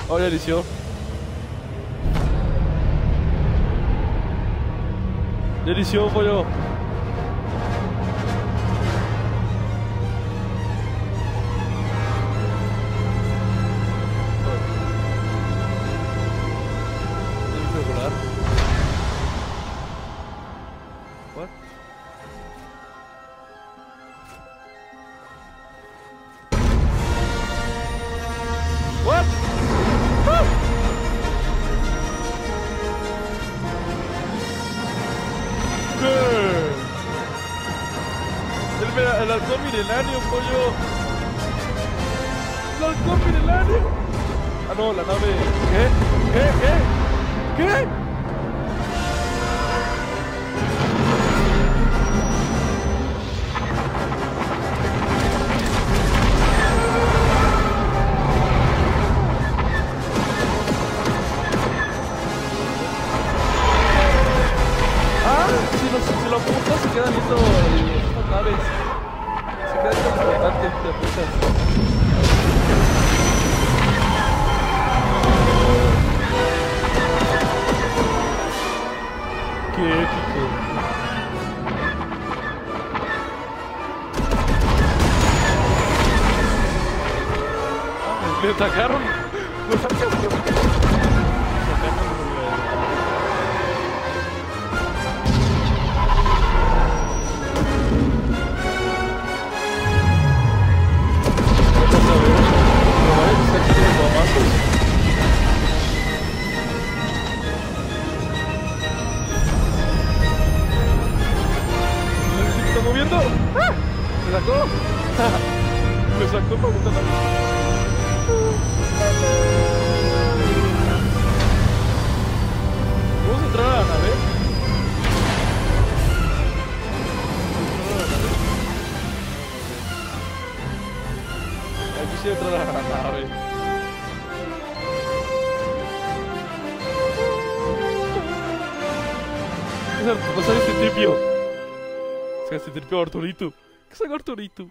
Olha, Alicio. Alicio, pollo. What? What? El halcón milenario, pollo. El halcón milenario. Ah, no, la nave. ¿Qué? Si lo apuntas se quedan viendo las naves. Se queda importante, te apuntas. Qué épico. Me atacaron. ¿Se está moviendo? ¡Ah! ¿Me sacó? Me sacó para botar la... ¿Vamos a entrar a la nave? Aquí sí entra a la nave. ¿Qué pasa este tripio? Se hace tripio Arturito. ¿Qué es Arturito?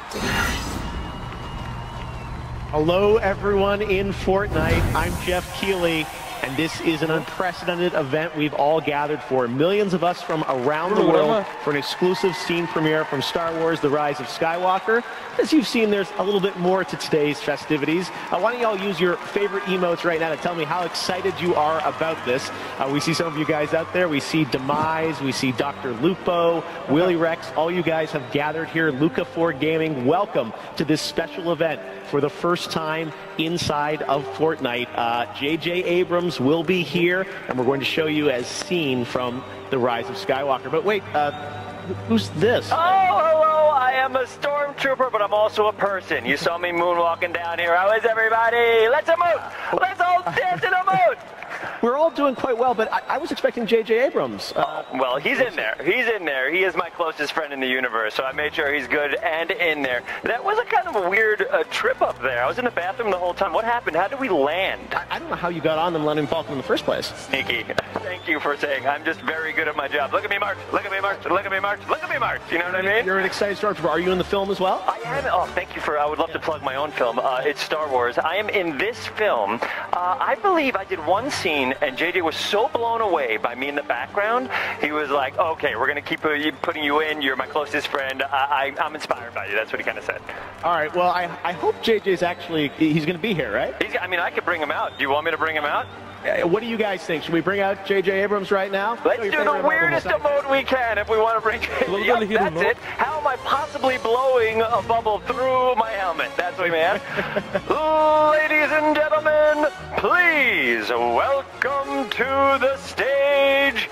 Hello everyone in Fortnite, I'm Jeff Keighley, and this is an unprecedented event we've all gathered for. Millions of us from around the world for an exclusive scene premiere from Star Wars The Rise of Skywalker. As you've seen, there's a little bit more to today's festivities. Why don't y'all use your favorite emotes right now to tell me how excited you are about this. We see some of you guys out there. We see Demise, we see Dr. Lupo, Willie Rex. All you guys have gathered here. Luca4 Gaming, welcome to this special event for the first time inside of Fortnite. J.J. Abrams will be here, and we're going to show you as seen from The Rise of Skywalker. But wait, who's this? Oh, hello, I am a stormtrooper, but I'm also a person. You saw me moonwalking down here. How is everybody? Let's emote! Let's all dance and emote! We're all doing quite well, but I was expecting J.J. Abrams. Well, he's in there. He's in there. He is my closest friend in the universe, so I made sure he's good and in there. That was a kind of a weird trip up there. I was in the bathroom the whole time. What happened? How did we land? I don't know how you got on the Millennium Falcon in the first place. Sneaky. Thank you for saying I'm just very good at my job. Look at me march. Look at me march. Look at me march. Look at me march. You know what I mean? You're an excited stormtrooper. Are you in the film as well? I am. Oh, thank you for. I would love to plug my own film. It's Star Wars. I am in this film. I believe I did one scene, and JJ was so blown away by me in the background. He was like, "Okay, we're gonna keep putting you in. You're my closest friend. I'm inspired by you." That's what he kind of said. All right. Well, I hope JJ's he's going to be here, right? I mean, I could bring him out. Do you want me to bring him out? What do you guys think? Should we bring out J.J. Abrams right now? Let's do the weirdest emote we can if we want to bring J.J. Yep, that's it. How am I possibly blowing a bubble through my helmet? That's what we meant. Ladies and gentlemen, please welcome to the stage,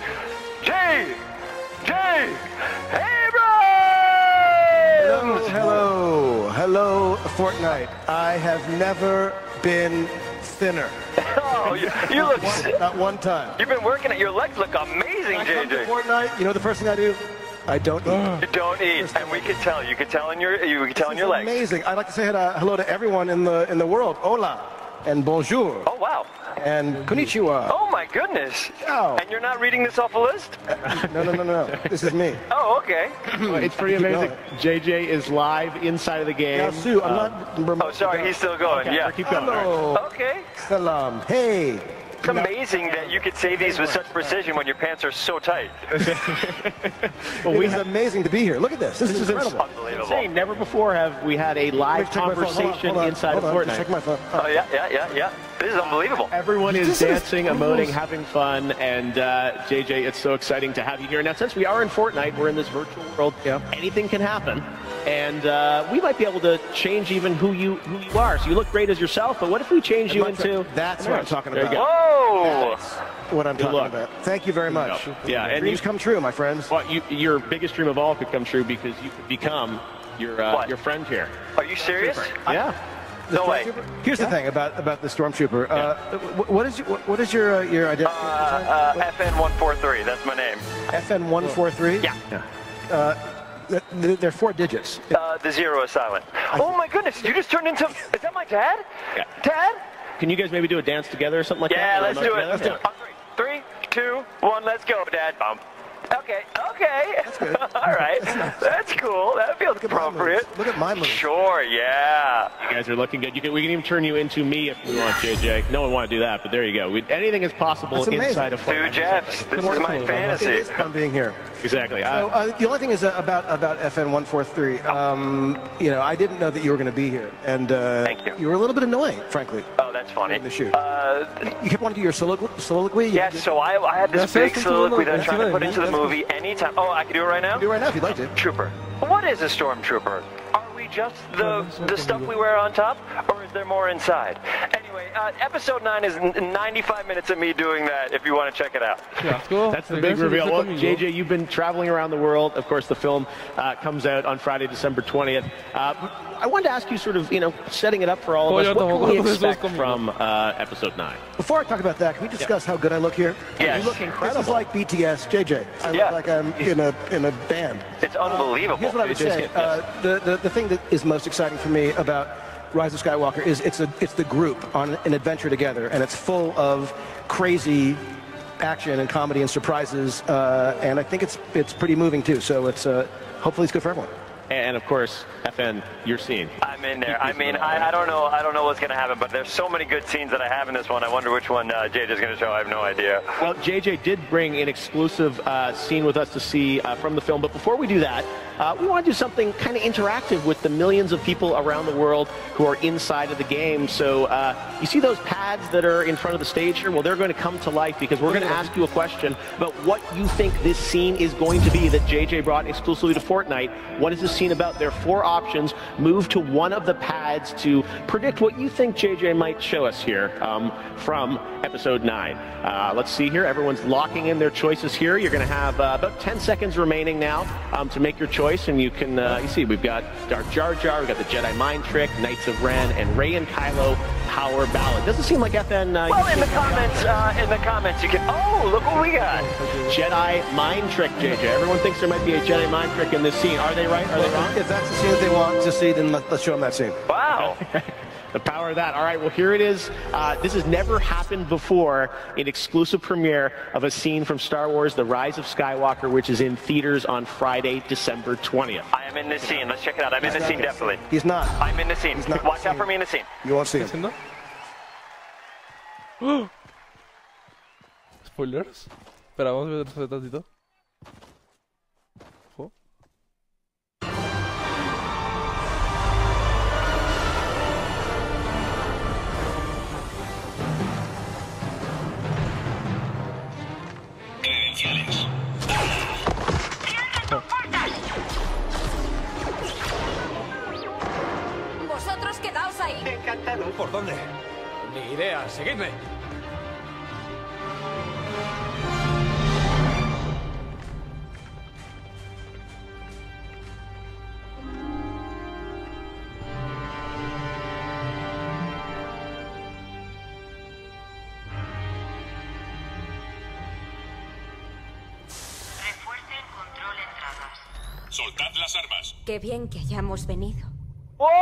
J.J. Abrams! Hello, Fortnite. I have never been thinner. Oh, you look... Not one time. You've been working at your legs look amazing, I JJ. come to Fortnite, you know the first thing I do? I don't eat. You don't eat, and we can tell. You can tell in your legs. Amazing. I'd like to say hello to everyone in the world. Hola. and bonjour, Oh, wow. and konnichiwa. Oh, my goodness. Oh. And you're not reading this off a list? No. This is me. Oh, okay. Well, it's pretty Keep amazing. JJ is live inside of the game. Now, Sue, I'm not. Oh, sorry, he's still going. Okay, Yeah. keep going. Hello. Okay. Salam. Hey. It's amazing that you could say these with such precision when your pants are so tight. Well, It is amazing to be here. Look at this. This is incredible. Unbelievable. insane. Never before have we had a live Check my phone. Hold on, conversation hold on, inside of hold on. Fortnite. Check my phone. Oh, yeah. This is unbelievable. Everyone is This is dancing, emoting, having fun, and JJ, it's so exciting to have you here. Now, since we are in Fortnite, we're in this virtual world. Yeah. Anything can happen, and we might be able to change even who you are. So you look great as yourself, but what if we change you into? That's what I'm talking There you about. Whoa! What I'm talking luck. about. Thank you very much. Yeah, and Dreams come true, my friends. Well, your biggest dream of all could come true because you could become your friend here. Are you serious? Yeah. No way. Here's the thing about the stormtrooper. What is your identity? FN143. That's my name. FN143. Yeah. They're 4 digits. The 0 is silent. Oh my goodness! You just turned into. Is that my dad? Yeah. Dad? Can you guys maybe do a dance together or something like Yeah, that? let's do it. Let's do it. On 3, 2, 1. Let's go, Dad. Bump. Okay. That's good. All right. That's cool. That feels appropriate. Look at my moves. Sure. Yeah. You guys are looking good. We can even turn you into me if we want, JJ. No one want to do that, but there you go. Anything is possible That's amazing. inside of Fortnite. Dude, Jeffs, this is my It fantasy. is fun being here. Exactly. So, the only thing is about FN143. I didn't know that you were going to be here, and Thank you. You were a little bit annoying, frankly. Oh, that's funny. In the shoot. You kept wanting to do your soliloquy. Yes, so I had this big soliloquy that I'm trying to put into the movie anytime. Oh, I can do it right now? Do it right now if you'd like to. Trooper. What is a stormtrooper? Are we just the stuff we wear on top, or is there more inside? Anyway, episode 9 is 95 minutes of me doing that. If you want to check it out. That's the big reveal. Well, JJ, you've been traveling around the world. Of course, the film comes out on Friday, December 20th. I wanted to ask you, sort of, setting it up for all of us. What can we expect from episode 9? Before I talk about that, can we discuss how good I look here? Yes. You look incredible. This is like BTS, JJ. I Yeah. look like I'm in a band. It's unbelievable. Here's what I would say. The thing that is most exciting for me about Rise of Skywalker is it's the group on an adventure together, and it's full of crazy action and comedy and surprises, and I think it's pretty moving too. So it's hopefully it's good for everyone. And of course, FN, your scene. I'm in there. I mean, I don't know what's going to happen, but there's so many good scenes that I have in this one. I wonder which one JJ's going to show. I have no idea. Well, JJ did bring an exclusive scene with us to see from the film, but before we do that, we want to do something kind of interactive with the millions of people around the world who are inside of the game. So you see those pads that are in front of the stage here? Well, they're going to come to life because we're going to ask you a question about what you think this scene is going to be that JJ brought exclusively to Fortnite. What is this scene about? There are 4 options. Move to one of the pads to predict what you think JJ might show us here from episode 9. Let's see here. Everyone's locking in their choices here. You're going to have about 10 seconds remaining now to make your choice, and you can you see we've got Dark Jar Jar, we've got the Jedi Mind Trick, Knights of Ren, and Rey and Kylo Power Ballad. Doesn't seem like FN. Well, in the comments, you can. Oh, look what we got. Jedi Mind Trick, JJ. Everyone thinks there might be a Jedi Mind Trick in this scene. Are they right? Are they wrong? If that's the scene that they want to see, then let's show them that scene. Wow. The power of that. All right, well, here it is. This has never happened before, an exclusive premiere of a scene from Star Wars The Rise of Skywalker, which is in theaters on Friday, December 20th. I am in this scene. Let's check it out. I'm in the scene, definitely. He's not. I'm in the scene. not Watch the out for scene. me in the scene. You won't see him. Spoilers. Espera, vamos a ver tantito. Ojo. Vosotros quedaos ahí. ¿Por dónde? Ni idea, seguidme. Refuercen control entradas. Soltad las armas. Qué bien que hayamos venido. Whoa!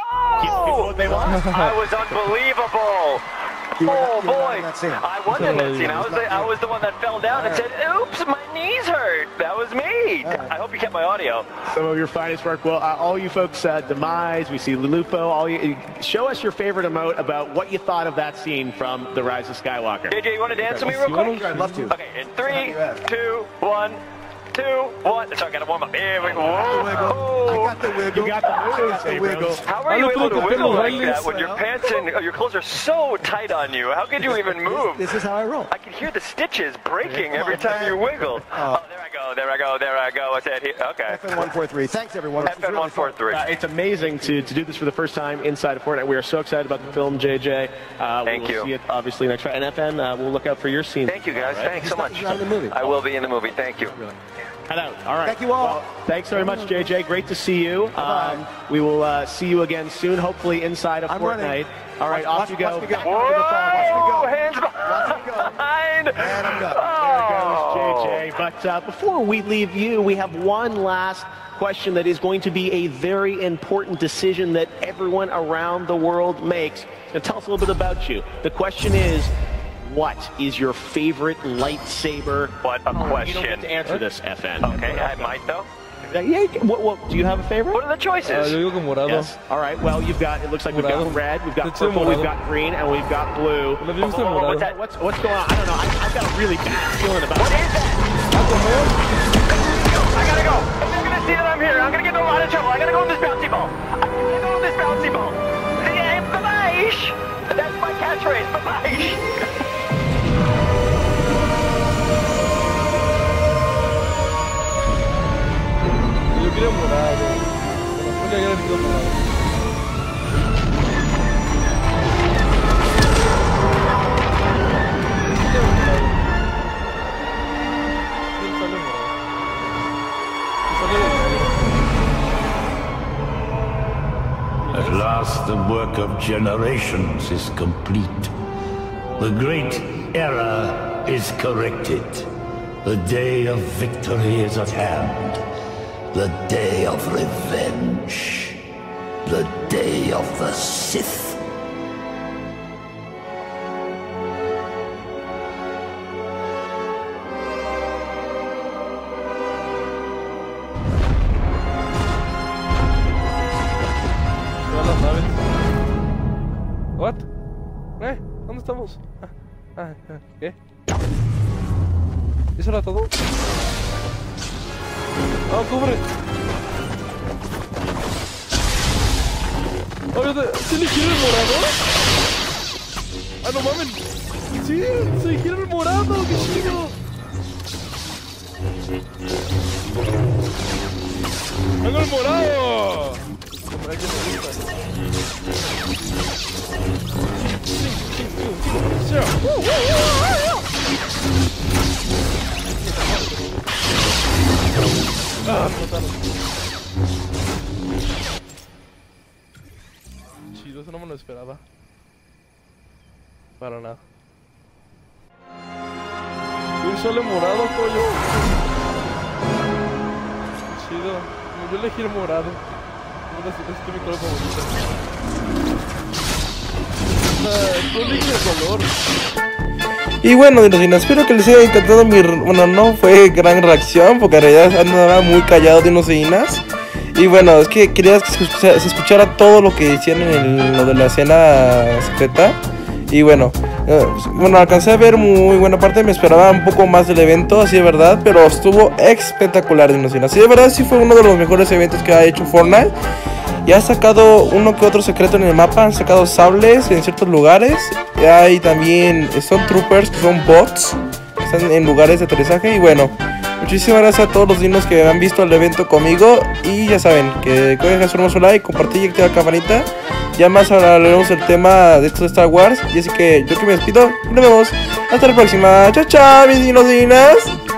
Oh! I was unbelievable. Oh boy! I wasn't in that scene. I was the one that fell down and said, "Oops, my knees hurt." That was me. I hope you kept my audio. Some of your finest work. Well, all you folks, Demise, we see Lulupo. All you, show us your favorite emote about what you thought of that scene from The Rise of Skywalker. JJ, you want to dance with me real quick? I'd love to. Okay, in 3, 2, 1. 2, 1. So I gotta warm up. Here we go. I got the wiggle. You got the wiggle. How are you able to wiggle like that when your pants and your clothes are so tight on you? How could you even move? This is how I roll. I can hear the stitches breaking every time you wiggle. Oh, there I go. What's that here? Okay. FN143. Thanks, everyone. FN143. It's amazing to do this for the first time inside of Fortnite. We are so excited about the film, JJ. Thank you. We'll see it obviously next Friday. And FN, we'll look out for your scene. Thank you, guys. Right? Thanks so much. He's not in the movie. I will be in the movie. Thank you. Head out. All right. Thank you all. Well, thanks very much, JJ. Great to see you. We will see you again soon, hopefully inside of Fortnite. Running. All right, off you go. Watch me go. Whoa! Hands behind. And I'm done. There goes JJ. But before we leave you, we have one last question that is going to be a very important decision that everyone around the world makes. And tell us a little bit about you. The question is, what is your favorite lightsaber? What a question. You don't get to answer this, FN. Okay, I might though. Yeah, do you have a favorite? What are the choices? Yo digo que morado. Yes. All right. Well, you've got. It looks like we've got Morado. red, we've got Let's do purple, morado. we've got green, and we've got blue. ¿No le gusta morado? What's that? What's going on? I don't know. I've got a really bad feeling about What it. is that? I gotta go. If they're gonna see that I'm here, I'm gonna get in a lot of trouble. I gotta go on this bouncy ball. I'm gonna go on this bouncy ball. Bye-bye. That's my catchphrase. Bye-bye. Yo quería morado. Bueno, ya le digo morado. At last the work of generations is complete. The great error is corrected. The day of victory is at hand. The day of revenge. The day of the Sith. Las naves. What? ¿Dónde estamos? ¿Qué? ¿Eso era todo? ¡Ah, cubre! Oye, ¿se eligieron el morado? ¡Ah, no mames! ¡Sí! ¡Se eligieron el morado! ¡Qué chido! ¡Tengo el morado! Ay, que me gusta. Ah, me mataron. Chido, eso no me lo esperaba. Para nada. Un solo morado, pollo. Chido. Yo elegí el morado. Es mi color favorito. Tú eliges el color. Y bueno, Dinosina, espero que les haya encantado mi... Bueno, no fue gran reacción, porque en realidad andaba muy callado Dinosinas. Y bueno, es que quería que se escuchara todo lo que hicieron en lo de la escena secreta. Y bueno, alcancé a ver muy buena parte. Me esperaba un poco más del evento, así de verdad. Pero estuvo espectacular, Dinosinas. Así de verdad, sí fue uno de los mejores eventos que ha hecho Fortnite. Y ha sacado uno que otro secreto en el mapa. Han sacado sables en ciertos lugares. Y hay también Stormtroopers, que son bots, que están en lugares de aterrizaje. Y bueno, muchísimas gracias a todos los dinos que han visto el evento conmigo. Y ya saben, que dejen su hermoso like, compartir y activar la campanita. Ya más hablaremos del tema de esto de Star Wars. Y así que yo que me despido. Nos vemos. Hasta la próxima. Chao, chao, mis dinosinas.